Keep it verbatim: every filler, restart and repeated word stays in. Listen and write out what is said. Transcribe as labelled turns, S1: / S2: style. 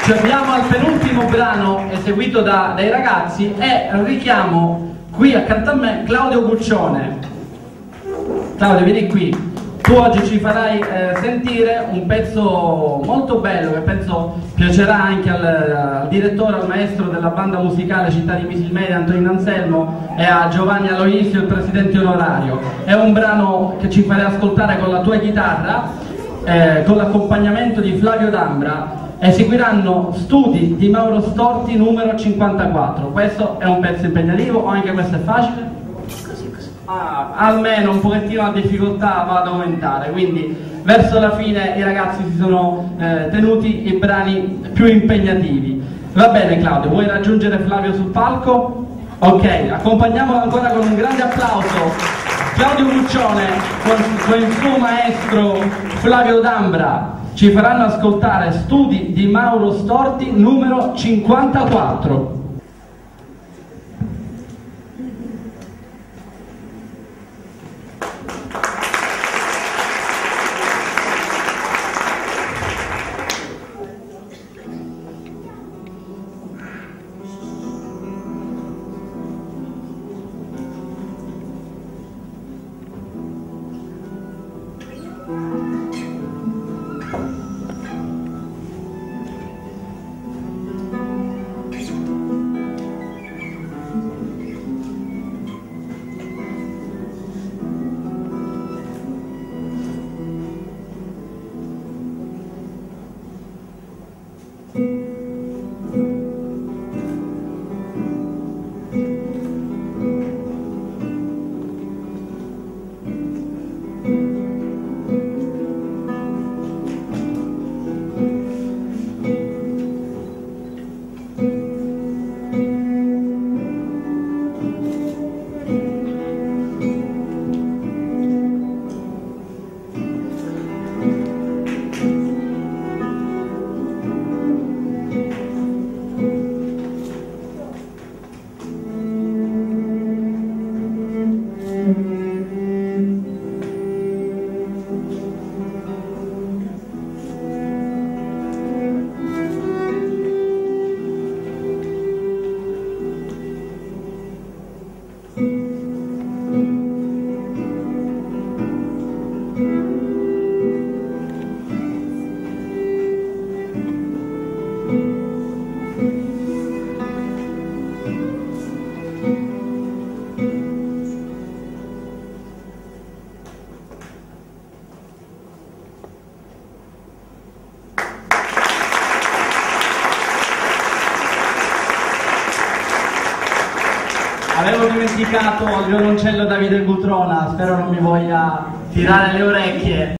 S1: Ci abbiamo al penultimo brano eseguito da, dai ragazzi e richiamo qui accanto a me Claudio Guccione. Claudio, vieni qui. Tu oggi ci farai eh, sentire un pezzo molto bello che penso piacerà anche al, al direttore, al maestro della banda musicale Città di Misilmedia, Antonino Anselmo, e a Giovanni Aloisio, il presidente onorario. È un brano che ci farai ascoltare con la tua chitarra, eh, con l'accompagnamento di Flavio D'Ambra. Eseguiranno Studi di Mauro Storti numero cinquantaquattro. Questo è un pezzo impegnativo o anche questo è facile?
S2: Così, così.
S1: Ah, almeno un pochettino la difficoltà va ad aumentare, quindi verso la fine i ragazzi si sono eh, tenuti i brani più impegnativi. Va bene Claudio, vuoi raggiungere Flavio sul palco? Ok, accompagniamolo ancora con un grande applauso Claudio Guccione con, con il suo maestro Flavio D'Ambra. Ci faranno ascoltare Studi di Mauro Storti numero cinquantaquattro. Avevo dimenticato il violoncello Davide Gutrona, spero non mi voglia tirare le orecchie.